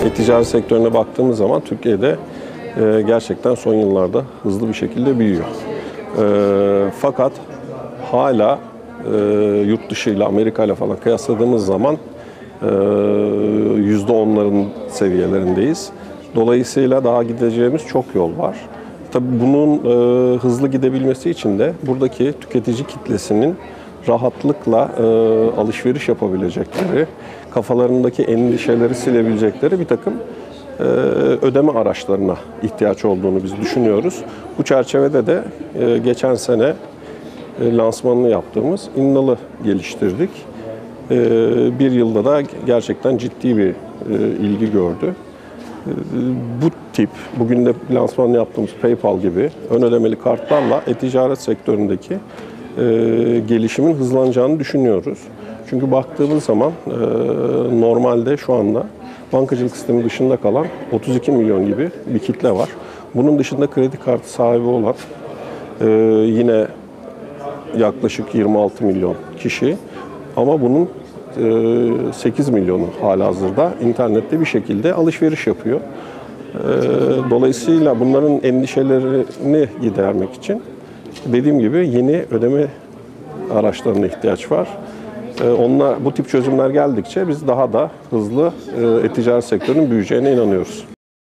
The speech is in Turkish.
E-ticaret sektörüne baktığımız zaman Türkiye'de gerçekten son yıllarda hızlı bir şekilde büyüyor. Fakat hala yurt dışıyla, Amerika ile falan kıyasladığımız zaman %10'ların seviyelerindeyiz. Dolayısıyla daha gideceğimiz çok yol var. Tabii bunun hızlı gidebilmesi için de buradaki tüketici kitlesinin rahatlıkla alışveriş yapabilecekleri, kafalarındaki endişeleri silebilecekleri bir takım ödeme araçlarına ihtiyaç olduğunu biz düşünüyoruz. Bu çerçevede de geçen sene lansmanını yaptığımız İnnal'ı geliştirdik. Bir yılda da gerçekten ciddi bir ilgi gördü. Bu tip, bugün de lansmanını yaptığımız PayPal gibi ön ödemeli kartlarla e-ticaret sektöründeki gelişimin hızlanacağını düşünüyoruz. Çünkü baktığımız zaman normalde şu anda bankacılık sistemi dışında kalan 32 milyon gibi bir kitle var. Bunun dışında kredi kartı sahibi olan yine yaklaşık 26 milyon kişi, ama bunun 8 milyonu halihazırda internette bir şekilde alışveriş yapıyor. Dolayısıyla bunların endişelerini gidermek için dediğim gibi yeni ödeme araçlarına ihtiyaç var. Bu tip çözümler geldikçe biz daha da hızlı e-ticaret sektörünün büyüyeceğine inanıyoruz.